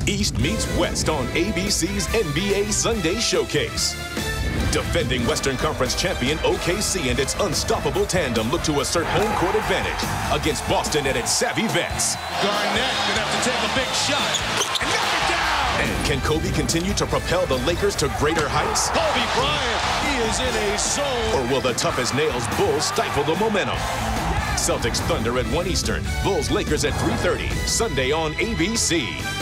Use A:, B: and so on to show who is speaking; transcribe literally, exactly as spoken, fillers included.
A: East meets West on A B C's N B A Sunday Showcase. Defending Western Conference champion O K C and its unstoppable tandem look to assert home court advantage against Boston and its savvy vets.
B: Garnett gonna have to take a big shot and knock it down.
A: And can Kobe continue to propel the Lakers to greater heights?
B: Kobe Bryant, he is in a zone.
A: Or will the tough-as-nails Bulls stifle the momentum? Celtics Thunder at one Eastern, Bulls Lakers at three thirty, Sunday on A B C.